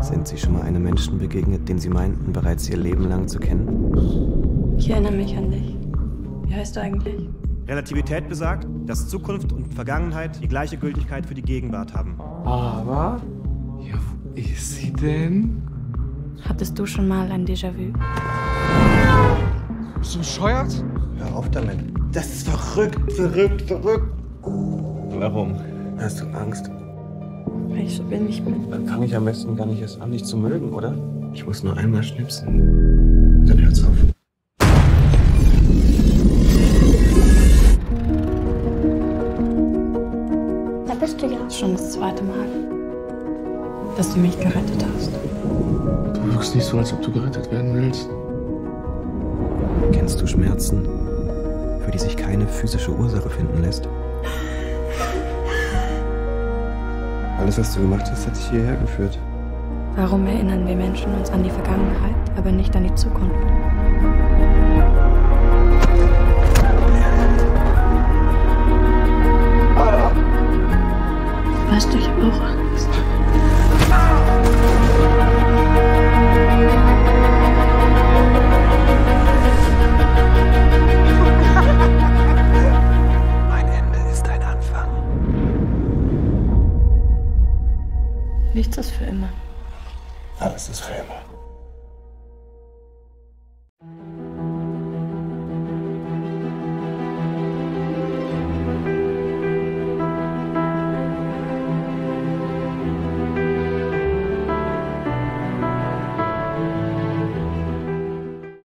Sind Sie schon mal einem Menschen begegnet, den Sie meinten, bereits Ihr Leben lang zu kennen? Ich erinnere mich an dich. Wie heißt du eigentlich? Relativität besagt, dass Zukunft und Vergangenheit die gleiche Gültigkeit für die Gegenwart haben. Aber, ja, wo ist sie denn? Hattest du schon mal ein Déjà-vu? Bist du bescheuert? Hör auf damit. Das ist verrückt. Warum? Hast du Angst? Weil ich so bin, wie ich bin. Dann fange ich am besten gar nicht erst an, dich zu mögen, oder? Ich muss nur einmal schnipsen. Dann hört's auf. Da bist du ja. Das ist schon das zweite Mal, dass du mich gerettet hast. Du wirkst nicht so, als ob du gerettet werden willst. Kennst du Schmerzen, für die sich keine physische Ursache finden lässt? Alles, was du gemacht hast, hat dich hierher geführt. Warum erinnern wir Menschen uns an die Vergangenheit, aber nicht an die Zukunft? Weißt du, ich habe auch Angst. Mein Ende ist ein Anfang. Nichts ist für immer.